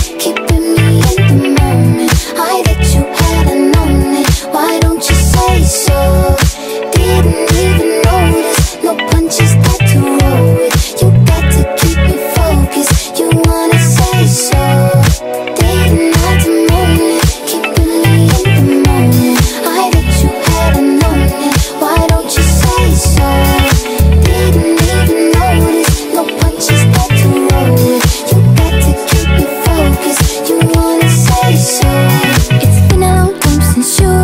keeping me in the moment. I that you had known it. Why don't you say so? Didn't even notice. No punches got to roll with. You got to keep me focused. You wanna say so? Didn't have to moan it. Keeping me in the moment. I that you had known it. Why don't you say so? Didn't even notice. No punches got to roll with. You got to keep me focused. You wanna say so? It's been a long time since you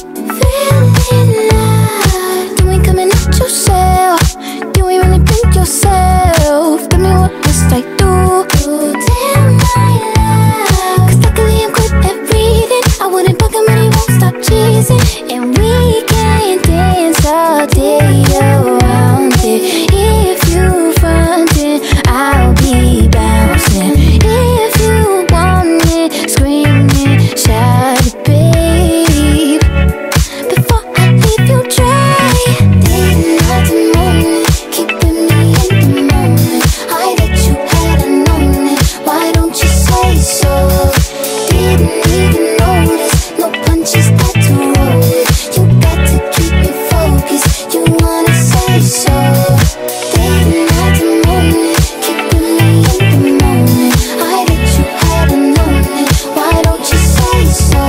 feeling love. You ain't coming out yourself. You ain't really been yourself. Tell me what must I do to tell my love? Cause luckily I'm good at reading. I wouldn't bug him but he won't stop cheesing. And we can dance all day around it. If you frontin', I'll be bouncing. If you want it, screaming, shout it, babe. Before I leave you dry, didn't have to moan it, keeping me in the moment. I that you had known it. Why don't you say so? Didn't even notice. No punches got to roll with. You got to keep me focused. You wanna say so? Didn't have to moan it, keeping me in the moment. I that you had known it. Why don't you say so?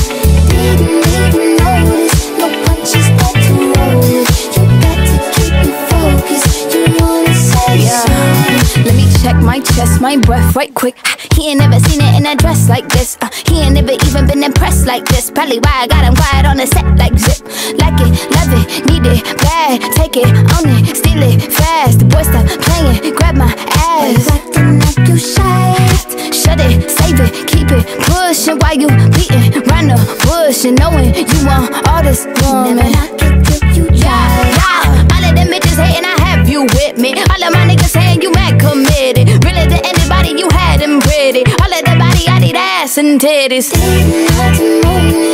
Didn't even notice. No punches got to roll with. You got to keep me focused. You wanna say so? Let me check my chest, my breath right quick. He ain't never seen it in a dress like this. He ain't never even been impressed like this. Probably why I got him quiet on the set like zip. Like it, love it, need it, bad. Take it, own it, steal it, fast. The boy stop playing, grab my ass. Acting like you shy. Shut it, save it, keep it pushing while you beating round the bush and knowing you want all this woman. Never knock it till you try. Yeah, all of them bitches hating, I have you with me. All of my niggas saying you mad committed. Really to anybody, you had them pretty. All of the body, I need ass and titties. Didn't have to moan it.